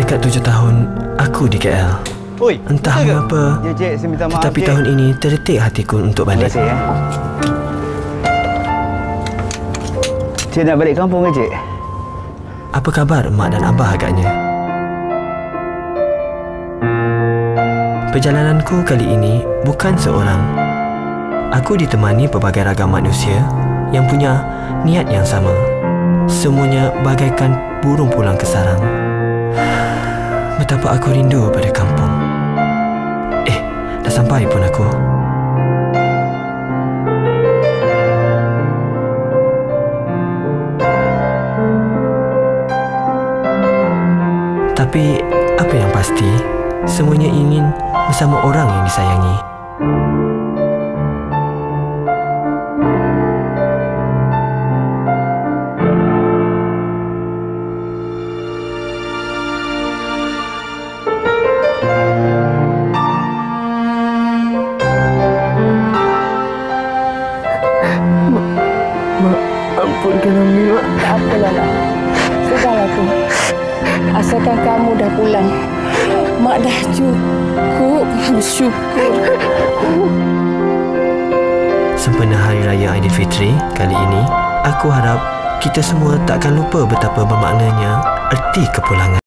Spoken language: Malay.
dekat 7 tahun aku di KL. Oi, entah mengapa, Cik, saya minta maaf, tetapi Cik. tahun ini terdetik hatiku untuk balik. Terima kasih, Cik nak balik kampung ke, Cik? Apa khabar mak dan abah agaknya? Perjalananku kali ini bukan seorang. Aku ditemani pelbagai ragam manusia yang punya niat yang sama. Semuanya bagaikan burung pulang ke sarang. Betapa aku rindu pada kampung. Dah sampai pun aku. Tapi apa yang pasti, semuanya ingin bersama orang yang disayangi. Ampunkan Ami, Mak. Tak apalah, Nak. Sudahlah tu. Asalkan kamu dah pulang, Mak dah cukup bersyukur. Sempena Hari Raya Aidilfitri kali ini, aku harap kita semua takkan lupa betapa bermaknanya erti kepulangan.